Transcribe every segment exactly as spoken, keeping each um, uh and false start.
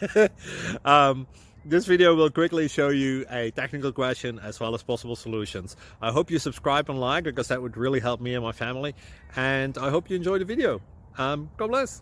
um, this video will quickly show you a technical question as well as possible solutions. I hope you subscribe and like, because that would really help me and my family. And I hope you enjoy the video. Um, God bless.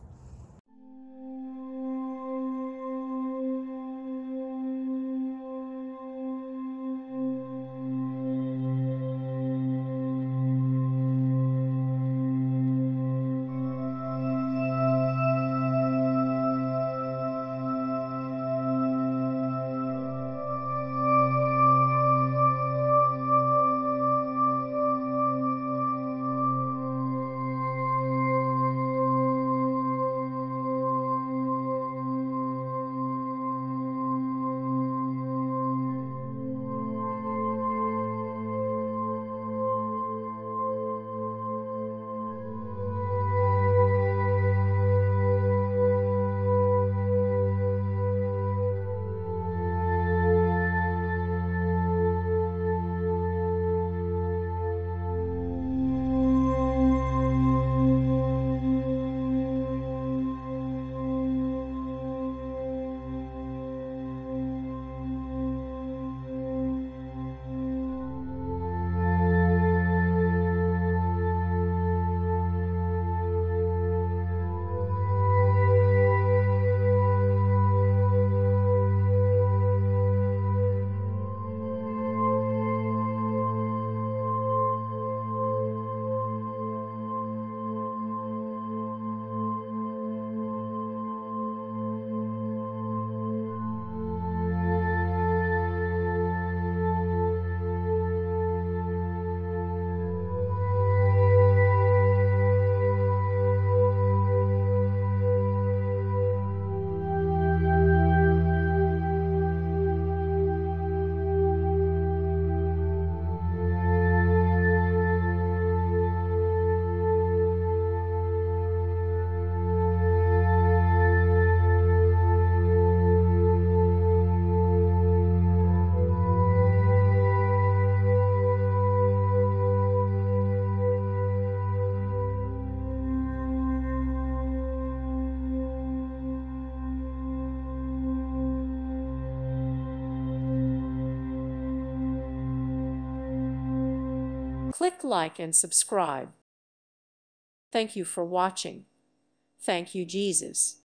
Click like and subscribe. Thank you for watching. Thank you, Jesus.